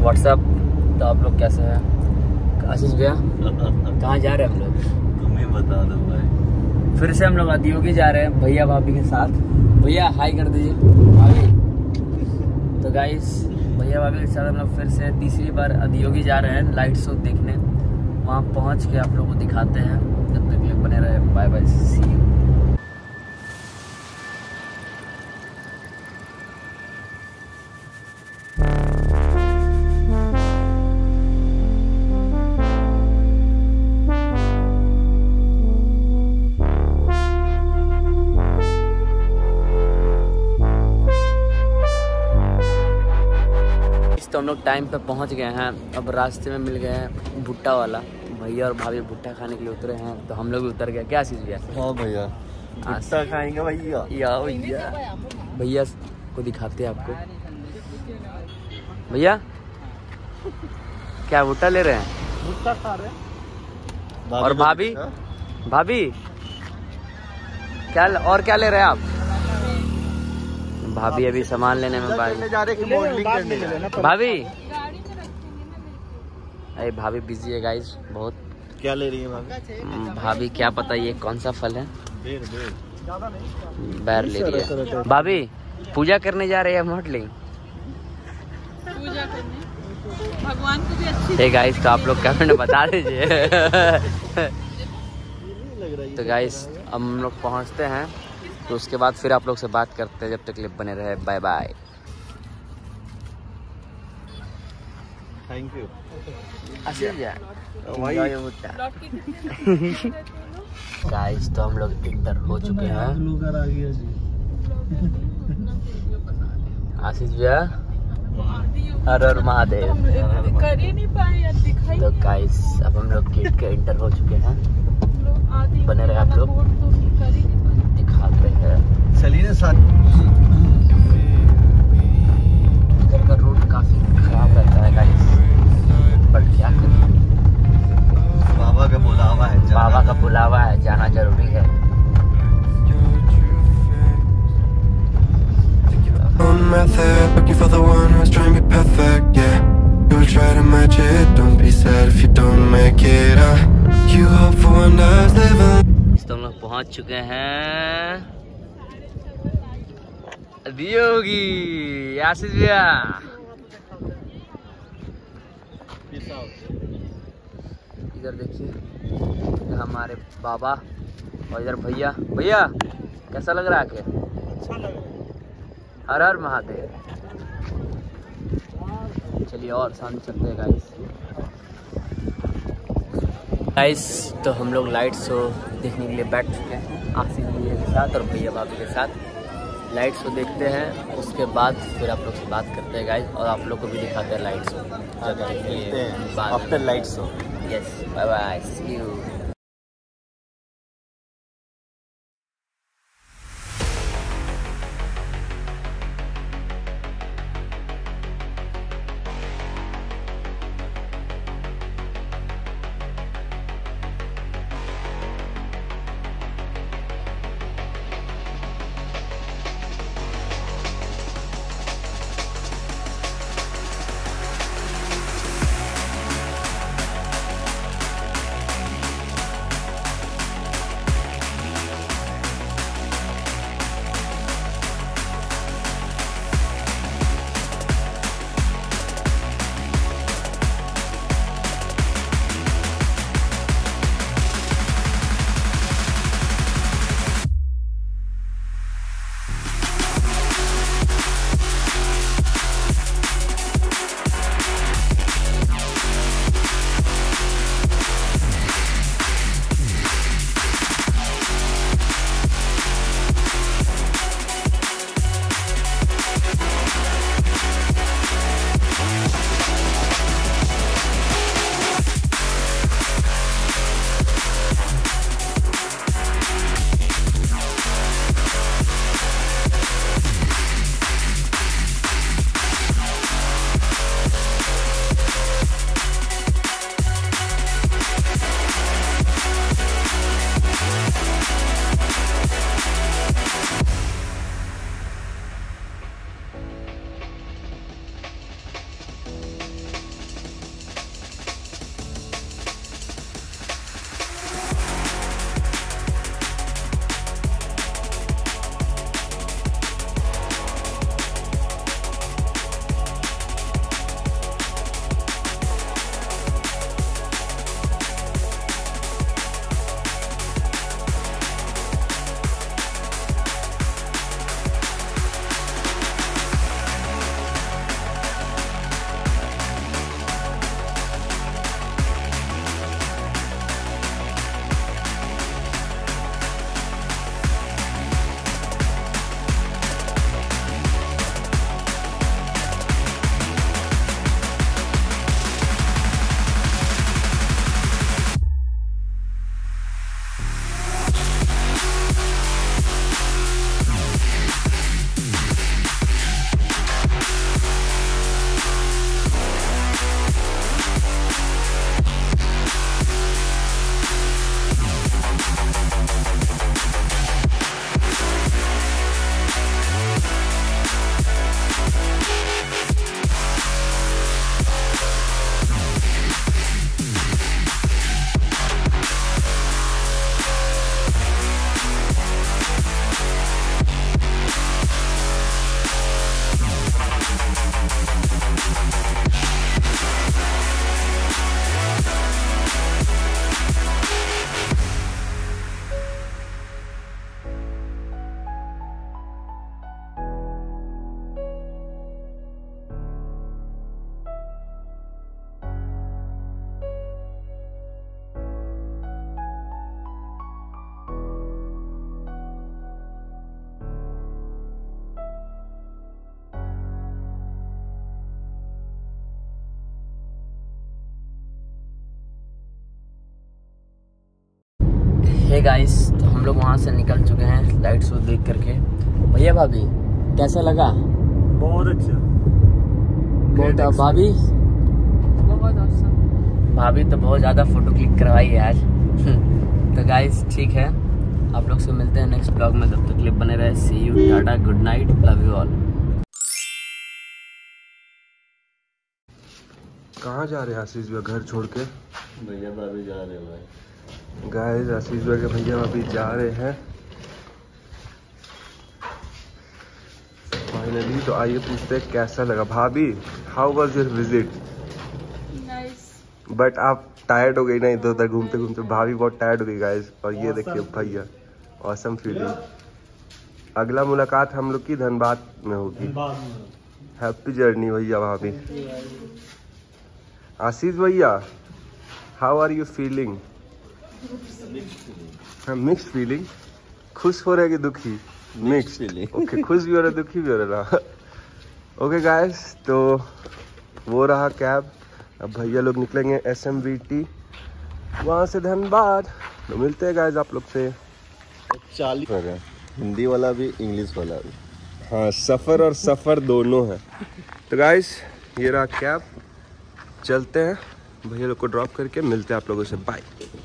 WhatsApp. तो आप लोग कैसे हैं? आशीष भैया कहाँ जा रहे हैं हम लोग? तुम्हें बता दो भाई। फिर से हम लोग अधियोगी जा रहे हैं भैया भाभी के साथ। भैया हाई कर दीजिए भाभी। तो गाइस भैया भाभी के साथ हम लोग फिर से तीसरी बार अधियोगी जा रहे हैं लाइट शो देखने। वहाँ पहुँच के आप लोग को दिखाते हैं। जब तक लिए बने रहे, बाय बाय, सी यू। तो हम लोग टाइम पे पहुंच गए हैं। अब रास्ते में मिल गए हैं भुट्टा वाला। भैया और भाभी भुट्टा खाने के लिए उतरे हैं, तो हम लोग भी उतर गए। क्या चीज़ भैया? हाँ भैया भुट्टा खाएंगे भैया। या भैया भैया को दिखाते हैं आपको। भैया क्या भुट्टा ले रहे हैं? भुट्टा खा रहे हैं। और भाभी भाभी क्या और क्या ले रहे हैं आप? भाभी अभी सामान लेने में मॉडलिंग करने जा रहे हैं। भाभी अरे भाभी बिजी है गाइस बहुत। क्या ले रही है भाभी? भाभी क्या पता ये कौन सा फल है। बेर ज्यादा नहीं, बैर ले रही है भाभी। पूजा करने जा रही है मॉडलिंग। पूजा करने भगवान को भी अच्छी। ठीक गाइस तो आप लोग कमेंट में बता दीजिए। तो गाइस अब हम लोग पहुंचते हैं, तो उसके बाद फिर आप लोग से बात करते हैं। जब तक क्लिप बने रहे, bye bye. Thank you. Guys तो हम लोग इंटर हो चुके हैं। आशीष भैया हर हर महादेव। कर ही नहीं पाए यार, दिखाई। तो गाइस अब हम लोग गेट के इंटर हो चुके हैं। बने रहे आप लोग, दिखाते हैं। चलिए ना साथ। इधर का रोड काफी खराब रहता है गाइस, बट क्या करें, बाबा का बुलावा है। बाबा का बुलावा है, जाना जरूरी है। Method, looking for the one who's trying to be perfect, yeah. You'll try to match it, don't be sad if you don't make it. You hope for one last living. तो हम लोग पहुंच चुके हैं अधियोगी। आशीष भैया इधर देखिए, इधर हमारे बाबा और इधर भैया। भैया कैसा लग रहा है? आके अच्छा लग रहा है। हर हर महादेव। चलिए और सामने चलते हैं गाइस। तो हम लोग लाइट शो देखने के लिए बैठ चुके हैं आशीष भैया के साथ और भैया भाभी के साथ। लाइट शो देखते हैं, उसके बाद फिर आप लोग से बात करते हैं गाइस, और आप लोग को भी दिखाते हैं light show. After light show. Yes, bye bye, see you. Hey guys, तो हम लोग वहाँ से निकल चुके हैं लाइट शो देख करके। भैया भाभी कैसा लगा? बहुत अच्छा। बहुत भाभी बहुत awesome। भाभी तो बहुत ज़्यादा फोटो क्लिक करवाई है आज। तो गाइस ठीक है, आप लोग से मिलते हैं नेक्स्ट ब्लॉग में। तब तक क्लिप बने रहे। See you, tata, good night, love you all. कहाँ जा रहे हैं आशीष भैया घर छोड़ के? भैया भाभी जा रहे भाई। गाइस आशीष भैया के भैया भाभी जा रहे हैं फाइनली। तो आइए पूछते हैं कैसा लगा। भाभी, how was your visit? Nice. But आप टायर्ड हो गई ना इधर उधर घूमते घूमते? भाभी बहुत टायर्ड हो गई गाइस। और ये देखिए भैया, ऑसम फीलिंग। अगला मुलाकात हम लोग की धनबाद में होगी। हैप्पी जर्नी भैया भाभी। आशीष भैया, how are you feeling? Mixed feeling. खुश हो रहे कि दुखी? Mixed feeling. ओके, खुश भी हो रहा दुखी भी हो रहा। ओके गाइस, तो वो रहा कैब। अब भैया लोग निकलेंगे SMVT, वहाँ से धनबाद। तो मिलते हैं गाइस आप लोग से। 40 है, हिंदी वाला भी इंग्लिश वाला भी। हाँ, सफ़र और सफ़र दोनों है। तो गाइस ये रहा कैब, चलते हैं। भैया लोग को ड्रॉप करके मिलते हैं आप लोगों से। बाय।